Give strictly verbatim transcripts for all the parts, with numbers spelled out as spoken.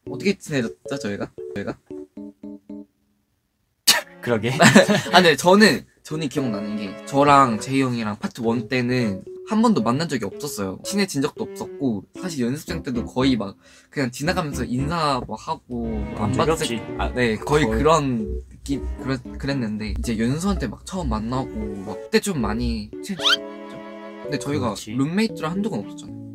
어떻게 친해졌죠 저희가? 저희가? 그러게. 아 근데 저는 저는 기억나는 게 저랑 제이 형이랑 파트 일 때는 한 번도 만난 적이 없었어요. 친해진 적도 없었고 사실 연습생 때도 거의 막 그냥 지나가면서 인사 뭐 하고 안 봤지. 아, 네 거의, 거의 그런 느낌 그랬, 그랬는데 이제 연수원 때 막 처음 만나고 막 그때 좀 많이 친해졌죠. 근데 저희가 그렇지. 룸메이트를 한 적은 없었잖아요.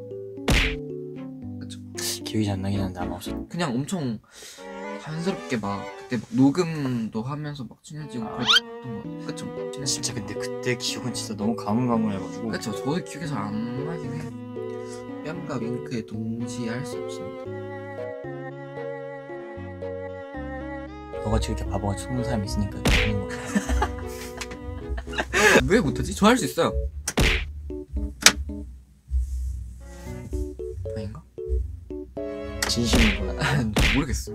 그쵸? 기억이 잘 안 나긴 한데 아마 없었. 그냥 엄청 자연스럽게 막 그때 막 녹음도 하면서 막 친해지고 아. 그랬던 거 그쵸? 친해지고. 진짜 근데 그때 기억은 진짜 너무 가물가물해가지고. 그쵸 저도 기억이 잘 안 나긴 해. 뺨과 윙크에 동시에 할 수 없습니다. 너같이 이렇게 바보같이 속는 사람이 있으니까 그러는 거야. 왜 못하지? 저 할 수 있어요. 아닌가? 진심으로 모르겠어.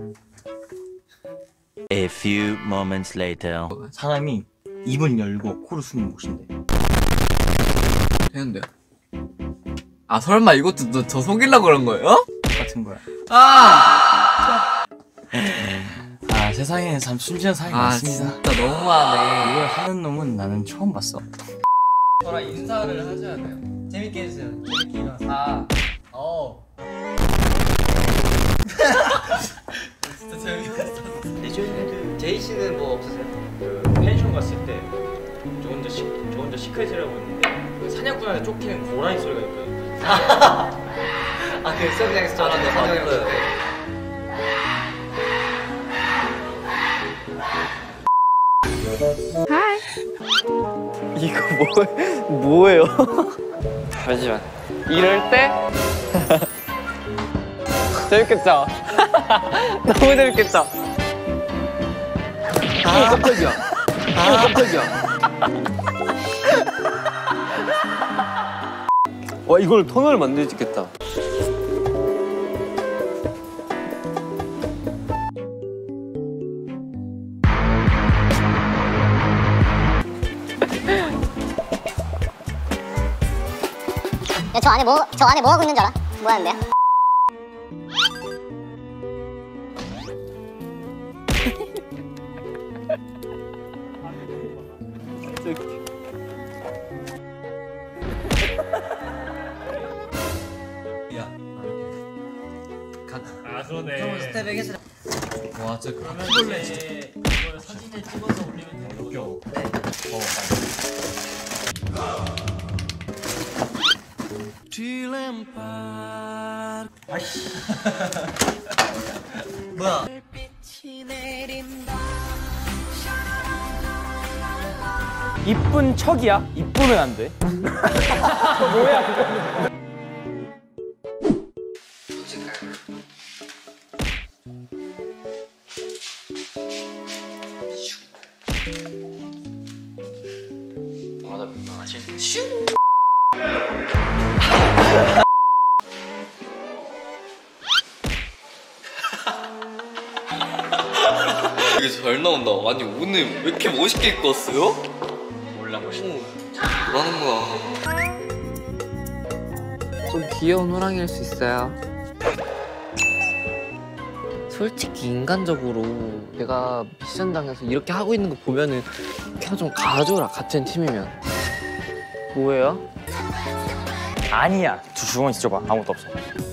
A few moments later. 사람이 입을 열고 코를 숨을 못 쉰대. 되는데요? 아 설마 이것도 너 저 속이려고 그런 거예요? 같은 거야. 아! 아 세상에는 참 순진한 사람이 아, 많습니다. 진짜 너무하네. 이걸 하는 놈은 나는 처음 봤어. 저랑 인사를 하셔야 돼요. 재밌게 해주세요. 재밌게 일어나서. 아, 어. 진짜 재미없었어. 그 제이 씨는 뭐 없으세요? 그 펜션 갔을 때 저 혼자 시, 저 혼자 시크릿이라고 있는데 그 사냥꾼한테 쫓기는 고라니 소리가 있거든요. 아, 그 수영장에서 저랑 사냥꾼 때. 하이. 이거 뭐 뭐예요? 잠시만. 이럴 때 재밌겠죠? 너무 재밌겠죠? 아 깜짝이야. 아 깜짝이야. 와 이걸 톤을 만들 수 있겠다. 야, 저 안에 뭐, 저 안에 뭐 하고 있는 줄 알아? 뭐 하는데요? 야. 아 그러네. 형 스텝백 했어. 와 진짜 그러면 그러면 이제 이걸 사진에 찍어서 올리면 되는 거죠? 네. 어, 아이씨. 뭐야? 이쁜 척이야? 이쁘면 안 돼. 뭐야 그거? 아나 민망하지? 되게 잘 나온다. 아니 오늘 왜 이렇게 멋있게 입고 왔어요? 몰라 멋있네. 뭐라는 거야? 좀 귀여운 호랑이일 수 있어요. 솔직히 인간적으로 내가 미션당해서 이렇게 하고 있는 거 보면은 그냥 좀 가줘라. 같은 팀이면. 뭐예요? 아니야. 두 주머니 찢어봐. 아무것도 없어.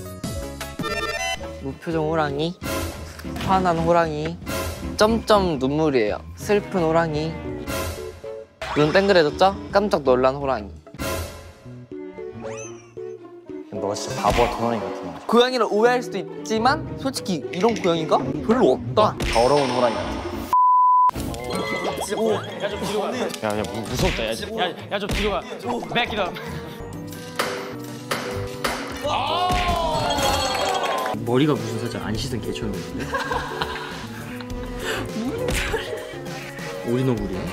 무표정 호랑이, 화난 호랑이, 점점 눈물이에요. 슬픈 호랑이, 눈 땡그레졌죠? 깜짝 놀란 호랑이. 너가 진짜 바보와 도나니 같은 거. 고양이를 오해할 수도 있지만 솔직히 이런 고양이가 별로 없다. 더러운 호랑이 같은 거. 야좀 뒤로 가. 야야 무섭다. 야야좀 뒤로 가. Back it up. 머리가 무슨 살짝 안 씻은 개처럼인데? 오리너구리야?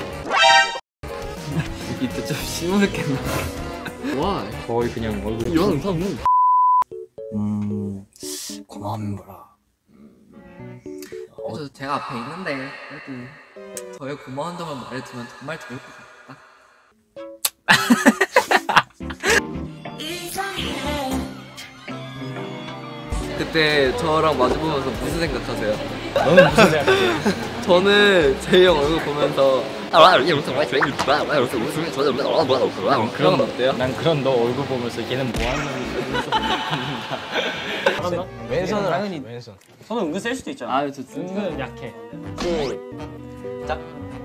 이때 좀 심하겠나? 와 거의 그냥 얼굴 이런 사람은 음... 고마운 거라. 그래서 제가 앞에 있는데 그래도 저의 고마운다만 말해주면 정말 좋을 것 같다. 그때 저랑 마주보면서 무슨 생각하세요? 너는 무슨 생각해? 저는 제이 형 얼굴 보면서 그런 건 어때요? 난 그런 너 얼굴 보면서 걔는 뭐 하는 놈인지. 왼손은 당연히 왼손. 손은 은근 셀 수도 있잖아. 아, 저 은근 약해. 시작.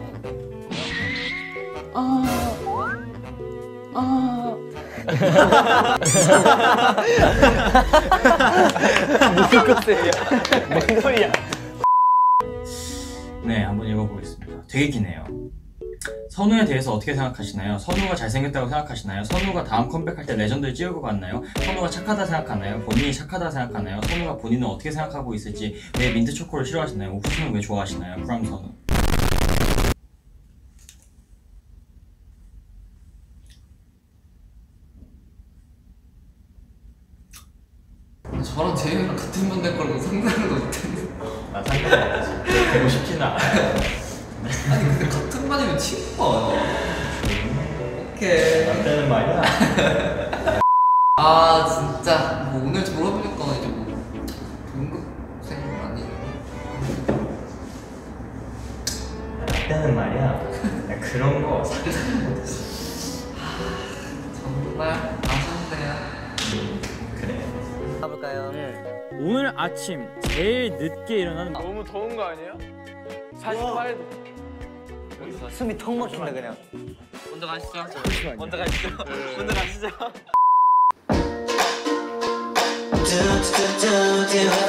뭔 소리야? 네, 한번 읽어보겠습니다. 되게 기네요. 선우에 대해서 어떻게 생각하시나요? 선우가 잘생겼다고 생각하시나요? 선우가 다음 컴백할 때 레전드를 찍을 것 같나요? 선우가 착하다 생각하나요? 본인이 착하다 생각하나요? 선우가 본인은 어떻게 생각하고 있을지, 왜 민트 초코를 싫어하시나요? 옥수수는 왜 좋아하시나요? 그럼 선우. 저랑 제이 형이랑 같은 분 될 거라고 상상도 못했는데. 나 상관없어. 되고 싶지는 않아. 아니 근데 같은 반이면 친구가 아니야? 오케이. 안 되는 말이야. 아 진짜 뭐 오늘 졸업이니까 이제 뭐 동급생 아니에요? 안 되는 말이야. 야, 그런 거 상상도 못했어. 정말 아쉽네요. 그래. 가볼까요? 오늘 아침 제일 늦게 일어나는 너무 더운 거 아니에요? 사십팔 도. 숨이 턱 막힌다 그냥. 먼저 가시죠. 먼저 가시죠. 먼저 가시죠. do do do do